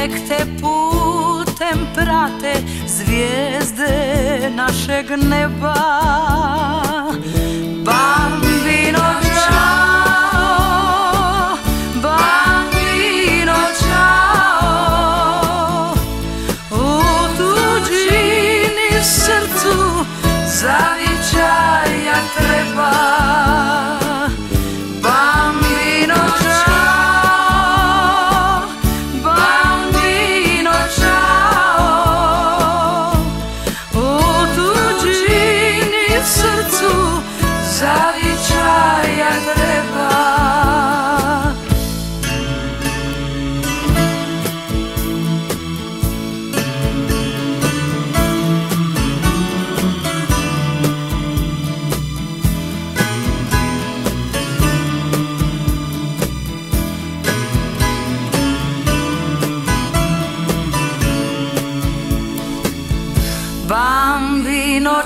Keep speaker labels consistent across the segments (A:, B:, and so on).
A: nek te putem prate zvijezde našeg neba. Bambino ciao, Bambino ciao, u tuđini srcu zavičaja treba. Bambino ciao, Bambino ciao, u tuđini srcu zavičaja treba. Bambino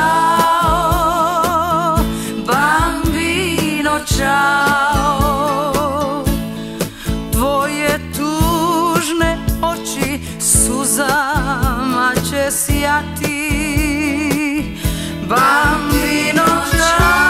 A: ciao, Bambino ciao, tvoje tužne oči suzama će sjati. Bambino ciao,